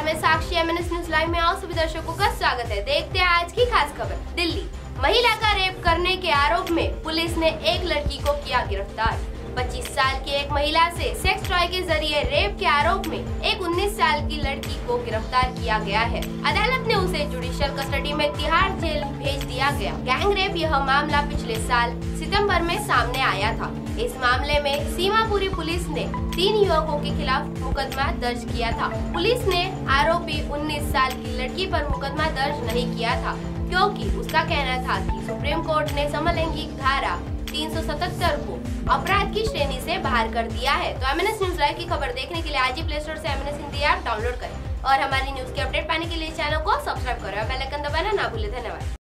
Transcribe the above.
मैं साक्षी MNS news live में आप सभी दर्शकों का स्वागत है। देखते हैं आज की खास खबर। दिल्ली महिला का रेप करने के आरोप में पुलिस ने एक लड़की को किया गिरफ्तार। 25 साल की एक महिला से सेक्स टॉय के जरिए रेप के आरोप में एक 19 साल की लड़की को गिरफ्तार किया गया है। अदालत ने उसे जुडिशियल कस्टडी में तिहाड़ जेल भेज दिया गया। गैंग रेप यह मामला पिछले साल सितंबर में सामने आया था। इस मामले में सीमापुरी पुलिस ने 3 युवकों के खिलाफ मुकदमा दर्ज किया था। पुलिस ने आरोपी 19 साल की लड़की पर मुकदमा दर्ज नहीं किया था क्योंकि उसका कहना था कि सुप्रीम कोर्ट ने समलैंगिक धारा 377 को अपराध की श्रेणी से बाहर कर दिया है। तो MNS न्यूज लाइव की खबर देखने के लिए आज ही प्ले स्टोर से MNS हिंदी ऐप डाउनलोड करें और हमारी न्यूज की अपडेट पाने के लिए चैनल को सब्सक्राइब करें और बेल आइकन दबाना ना भूलें। धन्यवाद।